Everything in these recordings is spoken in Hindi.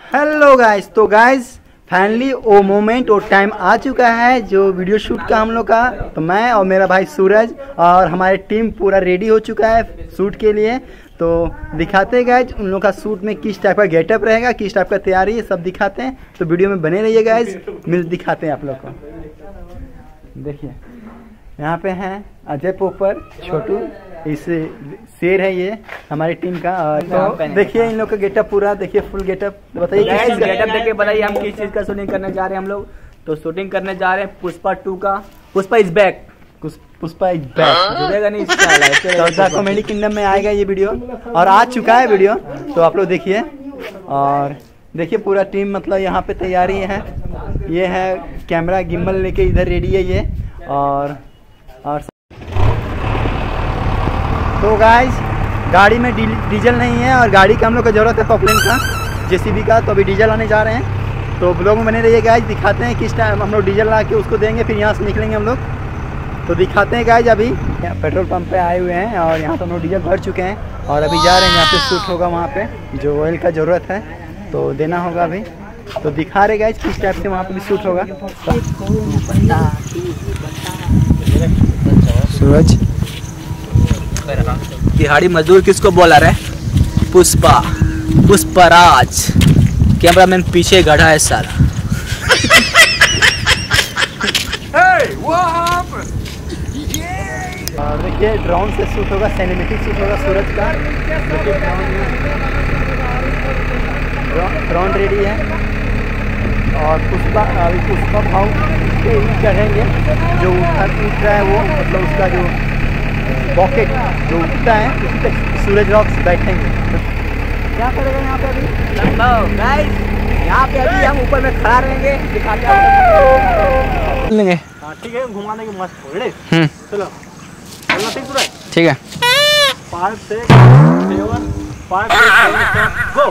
हेलो गाइस, तो गाइस फाइनली वो मोमेंट और टाइम आ चुका है जो वीडियो शूट का हम लोग का। तो मैं और मेरा भाई सूरज और हमारी टीम पूरा रेडी हो चुका है शूट के लिए। तो दिखाते हैं गाइस उन लोग का शूट में किस टाइप का गेटअप रहेगा, किस टाइप का तैयारी है, सब दिखाते हैं। तो वीडियो में बने रहिए गाइस, दिखाते हैं आप लोग को। देखिए यहाँ पे हैं अजय पोपर, छोटू, इस शेर है ये हमारी टीम का। तो देखिए इन लोग का गेटअप पूरा देखिए, फुल गेटअप। बताइए गेटअप देखिए, बताइए हम किस चीज का शूटिंग करने जा रहे हैं। हम लोग तो शूटिंग करने जा रहे हैं पुष्पा 2 का। Pushpa is back, Pushpa is back. जुड़ेगा नहीं तो कॉमेडी किंगडम में आएगा ये वीडियो, और आ चुका है वीडियो, तो आप लोग देखिए। और देखिए पूरा टीम मतलब यहाँ पे तैयारी है। ये है कैमरा गिम्बल लेके इधर रेडी है ये। और तो गाइस गाड़ी में डीजल नहीं है, और गाड़ी का हम लोग को जरूरत है पॉपलेन का, जेसीबी का। तो अभी डीजल आने जा रहे हैं, तो ब्लॉग में बने रहिए गाइस। दिखाते हैं किस टाइम हम लोग डीजल ला के उसको देंगे, फिर यहाँ से निकलेंगे हम लोग। तो दिखाते हैं गाइस। अभी पेट्रोल पंप पे आए हुए हैं और यहाँ तो हम लोग डीजल भर चुके हैं, और अभी जा रहे हैं यहाँ पे शूट होगा वहाँ पे जो ऑयल का ज़रूरत है तो देना होगा अभी। तो दिखा रहे गाइस किस टाइप से वहाँ पे भी शूट होगा। सूरज दिहाड़ी मजदूर किसको बोला रे? पुष्पा, पुष्पराज। कैमरामैन पीछे गढ़ा है सारा। और देखिए ड्रोन से शूट होगा, सिनेमैटिक शूट होगा सूरज का। ड्रोन रेडी है, और पुष्पा अभी पुष्पा भाव पे ही चढ़ेंगे। जो उठ रहा है वो मतलब उसका जो पॉकेट जो उठता है उसी पे सूरज रॉक्स बैठेंगे। क्या करेगा यहाँ पे अभी? गाइस यहाँ पे अभी हम ऊपर में खड़ा रहेंगे, दिखाते हैं लेंगे। हाँ ठीक है, घुमाने के मस्त। चलो चलो ठीक है। 5 6 7 5 6 7 गो।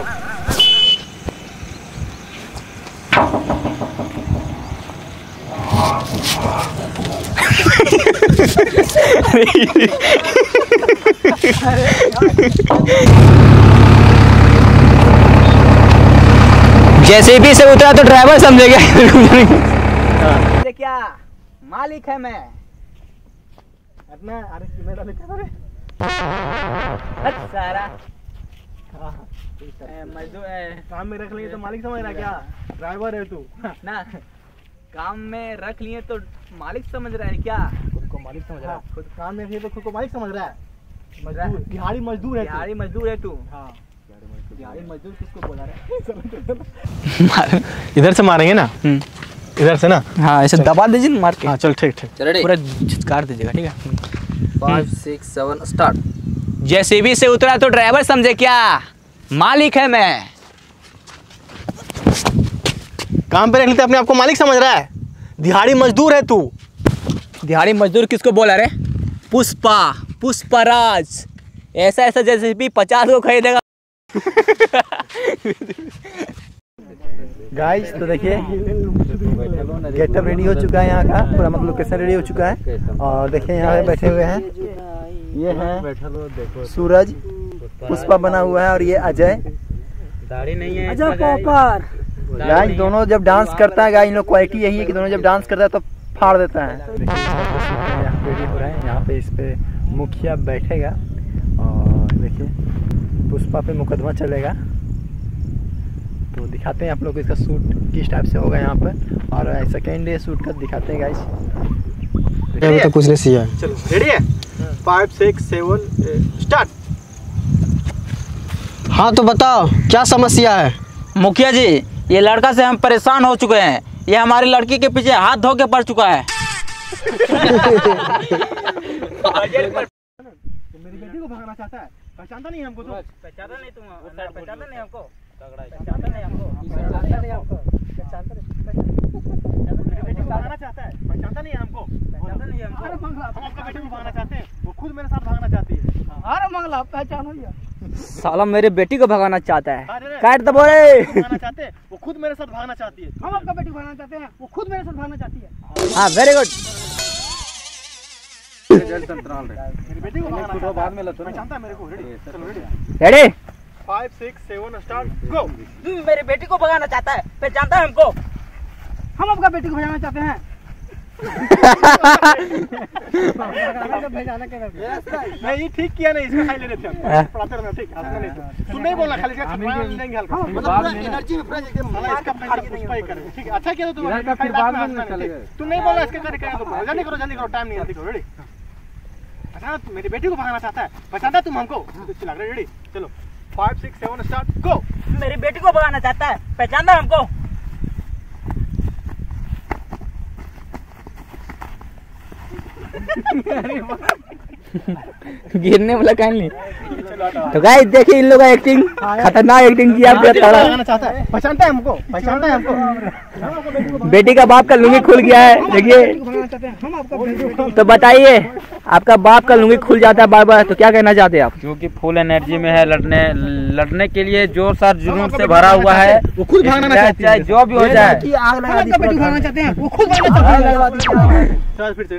जेसीबी से उतरा तो ड्राइवर समझेगा। क्या मालिक है मैं। सारा मजदूर काम में रख लिए तो मालिक समझ रहा क्या? ड्राइवर है तू ना, काम में रख लिए तो मालिक समझ रहा है क्या? खुद को मालिक समझ रहा है। खुद काम में रखिए तो खुद को मालिक समझ रहा है। मजदूर, दिहाड़ी मजदूर है। दिहाड़ी मजदूर है तू। हाँ दिहाड़ी मजदूर किसको बोला रहा? इधर से मारेंगे ना, इधर से ना। हाँ ऐसे दबा दीजिए मार के। हाँ चल ठीक ठीक, चलो पूरा झिटकार दीजिएगा, ठीक है। 5 6 7 स्टार्ट। जेसीबी से उतरा तो ड्राइवर समझे क्या? मालिक है मैं। काम पे रख लेते अपने आप को मालिक समझ रहा है। दिहाड़ी मजदूर है तू। दिहाड़ी मजदूर किसको बोला रे? पुष्पा, पुष्पराज। ऐसा ऐसा जेसीबी 50 को खरीदेगा। गाइस तो देखिए गेटअप रेडी हो चुका है यहाँ का, पूरा मतलब लोकेशन रेडी हो चुका है। और देखिए यहाँ पे बैठे हुए हैं, ये है सूरज, पुष्पा बना हुआ है, और ये अजय। दाढ़ी नहीं है अजय पोपर। गाइस दोनों जब डांस करता है गाइस, इन लोग क्वालिटी यही है कि दोनों जब डांस करता है तो फाड़ देता है। यहाँ रेडी हो रहा है, यहाँ पे इस पे मुखिया बैठेगा, और देखिए पुष्पा पे मुकदमा चलेगा। तो दिखाते हैं आप लोग को इसका शूट किस टाइप से होगा यहाँ पर, और सेकेंड डे शूट का दिखाते हैं गाइस। तो कुछ नहीं सिया। चलो रेडी है? 5 6 7 स्टार्ट। हाँ तो बताओ क्या समस्या है? मुखिया जी, ये लड़का से हम परेशान हो चुके हैं। ये हमारी लड़की के पीछे हाथ धो के पड़ चुका है। मेरी बेटी को भगाना चाहता है, पहचानता नहीं हमको। तो पहचानता नहीं तुम, पहचानता नहीं हमको, पहचानता नहीं हमको, पहचानता नहीं हमको, पहचानता नहीं। बेटी को भगाना चाहता है, पहचानता नहीं हमको, पहचानता नहीं हमको। हम आपका बेटी को भगाना चाहते हैं, वो खुद मेरे साथ भागना चाहती है। अरे मंगला पहचानो या साला मेरे बेटी को भगाना चाहता है। काट दबो रे। भगाना चाहते हैं, वो खुद मेरे साथ भागना चाहती है। हम आपका बेटी को भगाना चाहते हैं, वो खुद मेरे साथ भागना चाहती है। हाँ वेरी गुड। मेरी बेटी को भगाना चाहता है, बाद में पहचानता है मेरे को। रेडी? चलो रेडी। रेडी 5 6 7 स्टार्ट गो। मेरी बेटी को भगाना चाहता है, पहचानता है हमको। हम आपका बेटी को भगाना चाहते हैं। नहीं ये ठीक किया नहीं, इसका खाई ले रहे थे हम। पढ़ाते रहना ठीक, हंसना नहीं। तू नहीं बोलना, खाली इसका खटवा लेंगे हल्का, मतलब एनर्जी में फ्रेश एकदम। साला इसका पैसा पुष्पा ही करे ठीक है। अच्छा किया तो तुम्हारा फिर बाद में हंसना नहीं। तू नहीं बोलना, इसके करे करेगा तो जल्दी करो टाइम नहीं है। देखो रेडी, अच्छा तू मेरी बेटी को भगाना चाहता है, पहचानता तुम हमको। चिल्ला रहे, रेडी चलो 5 6 7 स्टार्ट गो। मेरी बेटी को भगाना चाहता है, पहचानता है हमको। गिरने वाला कहीं नहीं। तो गाइस देखिए इन लोगों का एक्टिंग, खतरनाक एक्टिंग किया। पहचानता है हमको, पहचानता है हमको। बेटी का बाप का लुंगी खुल गया है, देखिए। तो बताइए, आपका बाप का लुंगी खुल जाता है बार बार, तो क्या कहना चाहते हैं आप? क्योंकि फुल एनर्जी में है, लड़ने के लिए जोर शोर जुनून से भरा हुआ है। वो खुद भागना चाहती है, चाहे जो भी हो जाए। आग लगा दी, वो खुद भागना चाहते हैं, वो खुद भागना चाहते हैं।